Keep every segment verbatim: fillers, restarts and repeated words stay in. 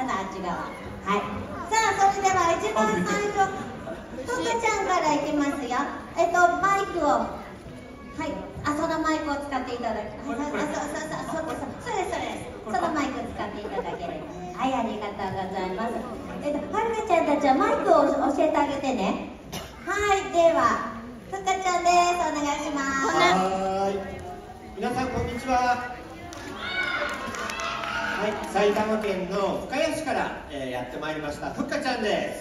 かな、あっち側。はい。さあ、それでは一番最初、ふっかちゃんからいきますよ。えっと、マイクを、はい、あ、そのマイクを使っていただき、はい、あ、そうそうそう、そうです、そうです、そうです。そのマイクを使っていただければ。はい、ありがとうございます。えっと、はるかちゃんたちはマイクを教えてあげてね。はい、では、ふっかちゃんです。お願いします。 はい。皆さん、こんにちは。はい、埼玉県の深谷市から、えー、やってまいりましたふっかちゃんです。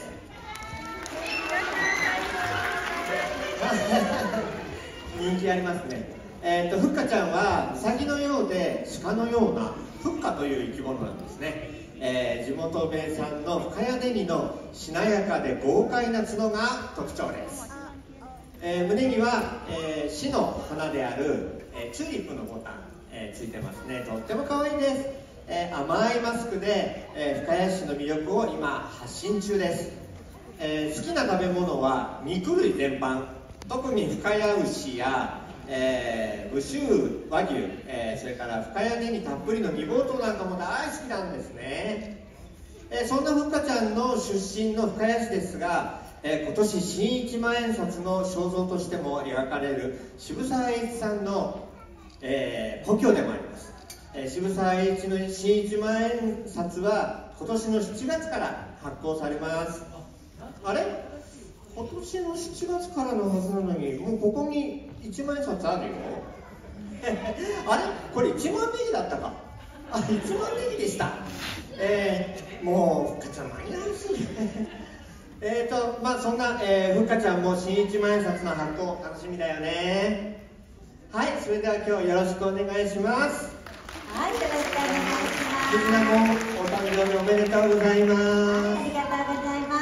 人気ありますね。えー、とふっかちゃんはウサギのようで鹿のようなふっかという生き物なんですね。えー、地元名産の深谷ねぎのしなやかで豪快な角が特徴です。えー、胸には、えー、市の花である、えー、チューリップのボタン、えー、ついてますね。とっても可愛いです。えー、甘いマスクで、えー、深谷市の魅力を今発信中です。えー、好きな食べ物は肉類全般、特に深谷牛や、えー、武州和牛、えー、それから深谷ねぎたっぷりの煮ぼうとうなんかも大好きなんですね。えー、そんなふっかちゃんの出身の深谷市ですが、えー、今年新一万円札の肖像としても描かれる渋沢栄一さんの、えー、故郷でもあります。えー、渋沢栄一の新一万円札は今年のしちがつから発行されます。あれ、今年のしちがつからのはずなのに、もうここにいちまん円札あるよ。あれ、これいちまんネギだったか。あ、いちまんネギでした。えー、もうふっかちゃん間に合わせえーとまあそんな、えー、ふっかちゃんも新いちまん円札の発行楽しみだよね。はい、それでは今日よろしくお願いします。 はい、よろしくお願いします。 みんなもお誕生日おめでとうございます。 ありがとうございます。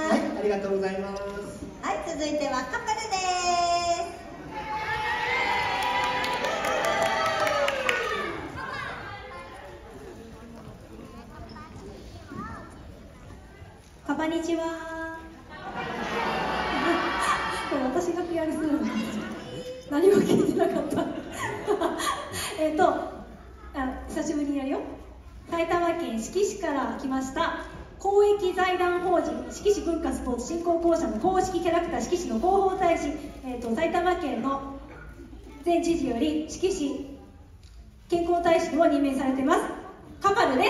はい、ありがとうございます。 はい、続いてはカパルです。 こんにちは。私が ピーアール するの何も聞いてなかったえっとあ久しぶりにやるよ。埼玉県志木市から来ました公益財団法人志木市文化スポーツ振興公社の公式キャラクター志木市の広報大使、えー、と埼玉県の前知事より志木市健康大使にも任命されていますカパルです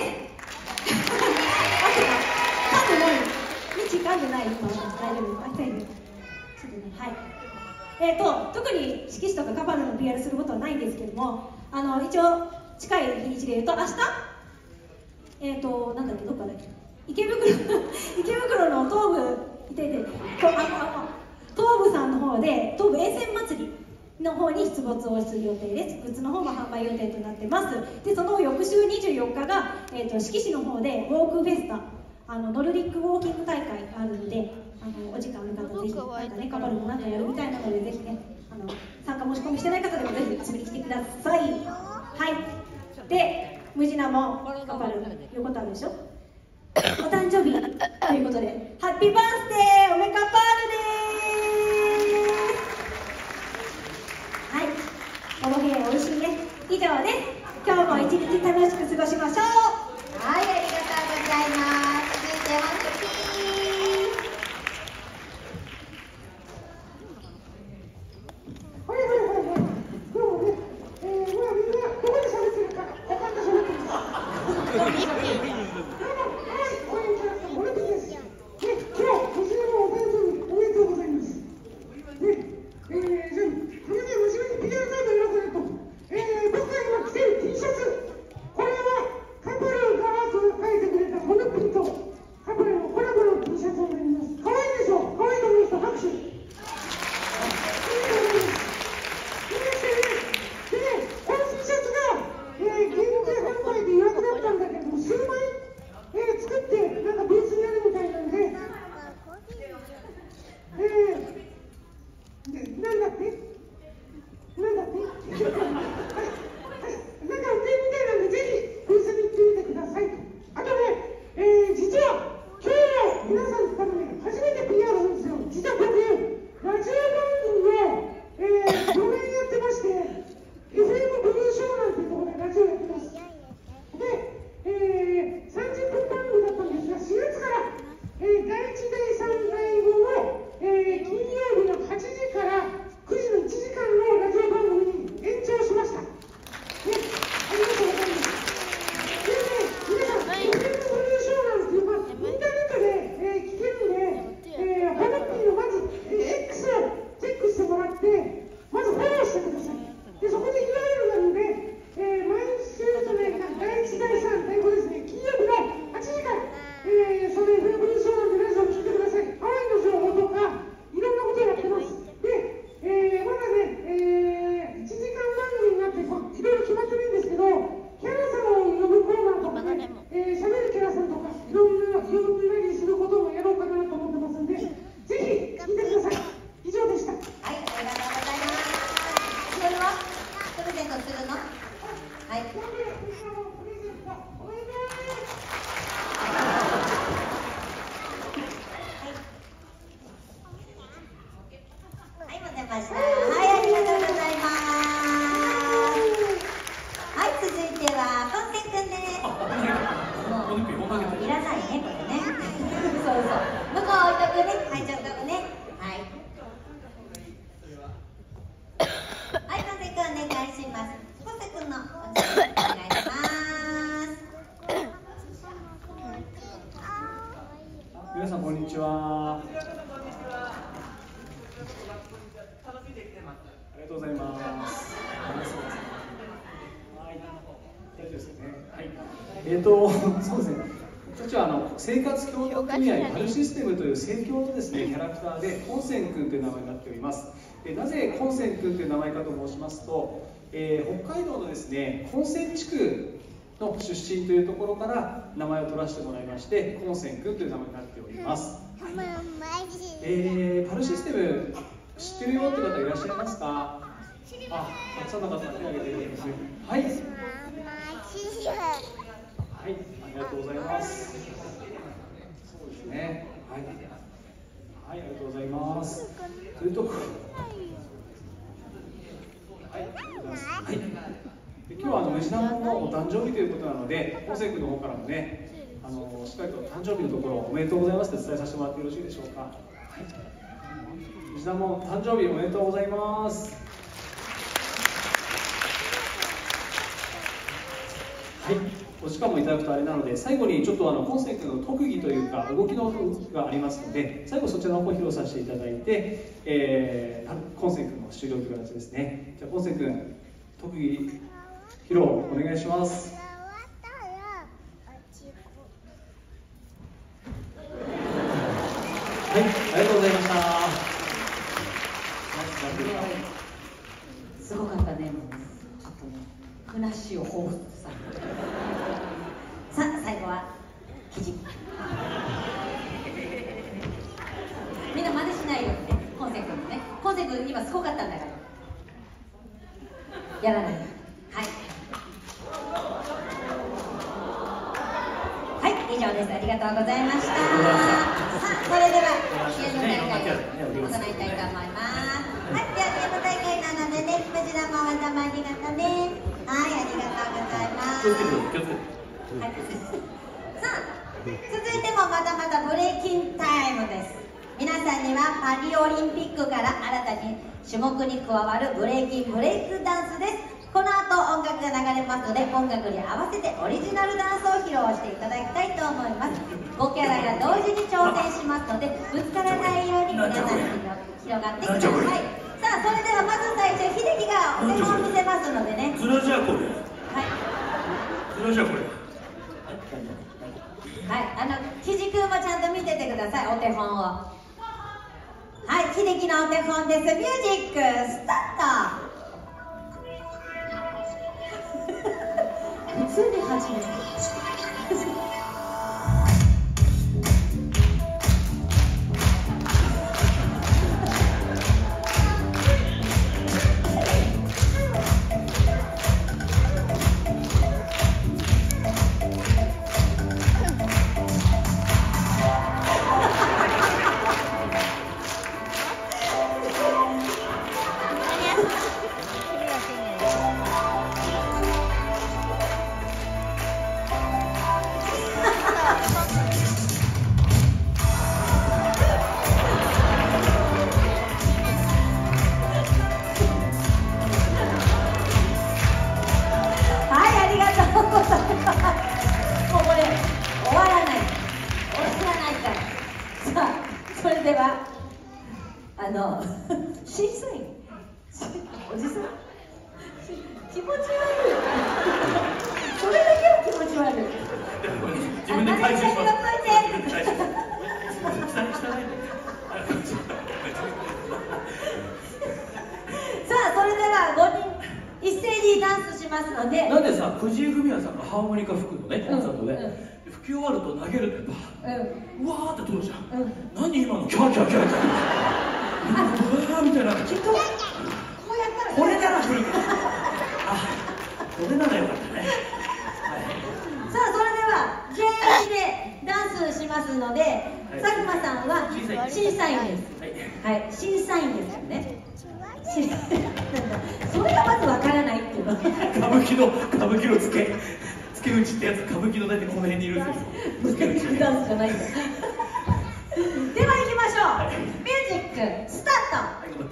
噛んでない。道噛んでない。今大丈夫。大丈夫。ちょっとね、はい。えっ、ー、と特に志木市とかカパルの ピーアール することはないんですけども、あの一応近い日にちで言うと明日、えっ、ー、となんだっけどっかだっけ池袋池袋の東武いていてとあのあの東武さんの方で東武沿線祭りの方に出没をする予定です。グッズの方も販売予定となってます。でその翌週にじゅうよっかが、えー、と志木市の方でウォークフェスタ、あのノルディックウォーキング大会があるので、あのお時間ある方ぜひなんかねカパルもなんかやるみたいなのでぜひねあの参加申し込みしてない方でもぜひ遊びに来てください。はい。でムジナもカパルいうことあるでしょ。お誕生日ということでハッピーバースデーおめかパールです。はい。おろへおいしいね。以上です。今日も一日楽しく過ごしましょう。 はい、ありがとうございます。続いてはミキはいはいはいはい。今日はね、えー、まあみんなどこで喋ってるか、他で喋ってるか。どうも、はい、こんにちは、モルビーです。ね、今日、娘のお誕生日おめでとうございます。ね、えー、じゃあ、これね、娘に ピーアール カード選ばれると、えー、僕が今着てる T シャツ、これはカパル皆さんこんにちは。ありがとうございます。はい、大丈夫ですね。はい。えっ、ー、とそうですね。こちらあの生活協同組合パルシステムという生協のですねキャラクターでコンセン君という名前になっております。でなぜコンセン君という名前かと申しますと、えー、北海道のですね本線地区の出身というところから名前を取らせてもらいましてコンセン君という名前になっております。えー、パルシステム知ってるよって方いらっしゃいますか？あ、たくさんの方手を挙げていただきます。はい。はい、ありがとうございます。そうですね。はい。はい、ありがとうございます。というところ。はい、ありがとうございます。はい。で今日はあの虫玉のお誕生日ということなので、コンセン君の方からもね、あのしっかりと誕生日のところおめでとうございますと伝えさせてもらってよろしいでしょうか。はい。虫玉も誕生日おめでとうございます。はい。お時間もいただくとあれなので、最後にちょっとあのコンセン君の特技というか動きの動きがありますので、最後そちらの方を披露させていただいて、えー、コンセン君の終了という形ですね。じゃあコンセン君特技披露お願いします。はい、ありがとうございました。 すごかったね。ちょっとね、ふなっしーを彷彿とさ。さあ、最後は記事。みんな真似しないようにね、コンセン君ね。コンセン君今すごかったんだから。やらない。はい。はい、以上です。ありがとうございました。さあ、それではゲーム大会を行いたいと思います。はい、ではゲーム大会なのでね、藤田もわざまありがとうね。はい、ありがとうございます。はい、さあ、続いてもまだまだブレイキンタイムです。皆さんにはパリオリンピックから新たに種目に加わるブレイキンブレイクダンスです。この後音楽が流れますので、音楽に合わせてオリジナルダンスを披露していただきたいと思います。ごキャラが同時に挑戦しますので、ぶつからないように皆さんに広がってください。さあ、それではまず最初、秀樹がお手本を見せますのでね。 ズラじゃこれ。 はい。 ズラじゃこれ。 はい、あの、肘くんもちゃんと見ててください、お手本を。はい、秀樹のお手本です。ミュージックスタート。普通に始める。あの審査員おじさん気持ち悪いそれだけは気持ち悪い自分で回収します。 さあ、それではごにん一斉にダンスしますので。 なんでさ、藤井フミヤさんがハーモニカ吹くのね、コンサートで、うんうん、吹き終わると投げるってバー、うん、うわーって取るじゃん、うん、何今のキャーキャーキャーキャーうわーみたいな、きっとこうやったらこれなら来るあ、これならよかったね、はい、 さあ、それでは全員でダンスしますので、はい、佐久間さんは審査員です。はい、はい、審査員ですよね。それがまずわからないっていうの。歌舞伎の歌舞伎の付け付け打ちってやつ、歌舞伎の大体この辺にいるんですよ。 ブレイクダンスじゃないんだ。では行きましょう。はい、ミュージックスタート。はい、頑張って。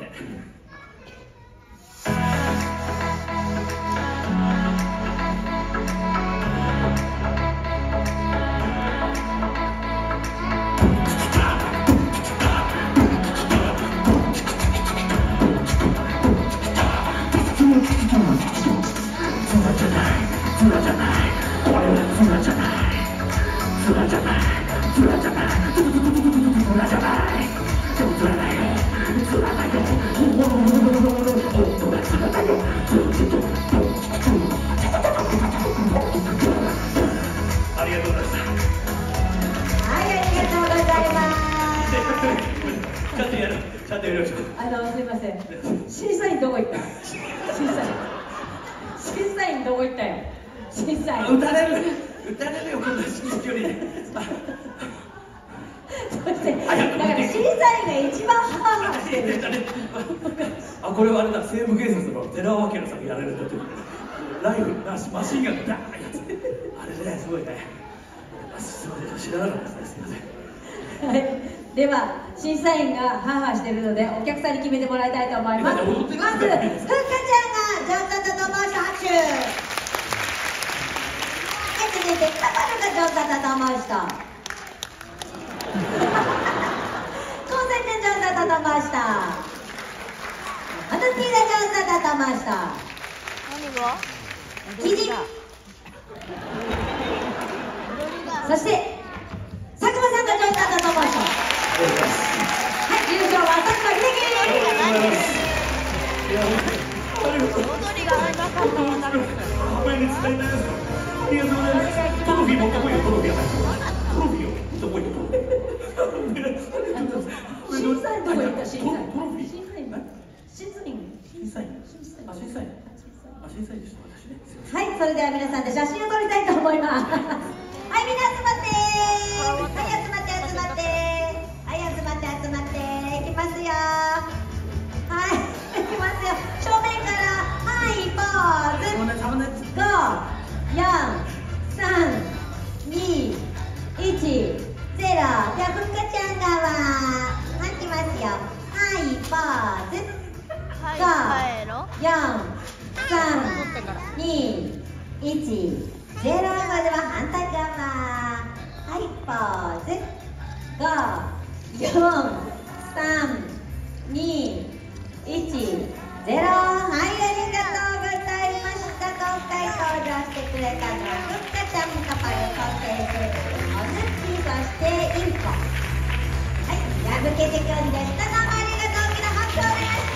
口ありがとうございました。 はい、ありがとうございます。 ちゃんとやる、ちゃんとやりましょう。 あのすみません。審査員どこ行った？審査員。審査員どこ行ったよ。審査員。 打たれる、打たれるよ、こんな至近距離で。 そしてだから審査員が一番ハーハーしてる。 あ、これはあれだ、西部警察の寺尾明さんがやられた時、ライブなしマシンガンがダーンやって、あれね、すごいね。すみません、知らなかったですね。すみません。 はい。では審査員がハーハーしてるのでお客さんに決めてもらいたいと思います。まずふっかちゃんが上手だと思う人拍手。はい、続いてカパルが上手だと思う人。コンセント上手だと思う人。マナティーが上手だと思う人。キジ。そして佐久間さんが上手だと思う人。はい、優勝は佐久間秀樹。 踊りがなかったわ。前に伝えたやつ。ありがとうございます。トロフィー持ってこいよ、トロフィー。トロフィーを持ってこいよ。 審査員どこ行った？審査員。 トロフィー。 審査員。審査員。 審査員。あ、審査員。あ、審査員でした。私ね。 はい、それでは皆さんで写真を撮りたいと思います。はい、みんな集まってー。はい、集まって集まってー。はい、集まって集まってー。いきますよー。はい、いきますよ。正面から、はい、ポーズ。ご、よん、さん、に、いち、ゼロ。では、ふっかちゃん側。はい、いきますよ。はい、ポーズ。ご、よん、さん、に、いち、ゼロ。までは反対側。はい、ポーズ。ご、よん、さん、に、いち、ゼロ。はい、ありがとうございました。今回登場してくれたのはふっかちゃん、カパル、ソーセージ、おぬき、そしてインコ。はい、やぶけてくんでした。どうもありがとう。みんな拍手お願いします。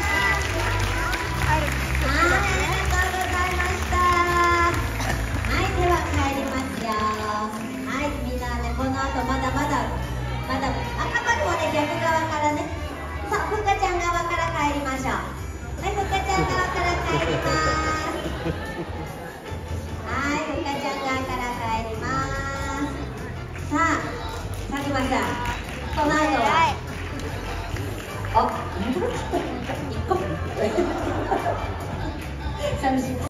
はい、ありがとうございました。はい、では帰りますよ。はい、みんなね、この後まだまだまだあ、カパルはね、逆側からね。さあ、ふっかちゃん側から帰りましょう。はい、ふっかちゃん側から帰ります。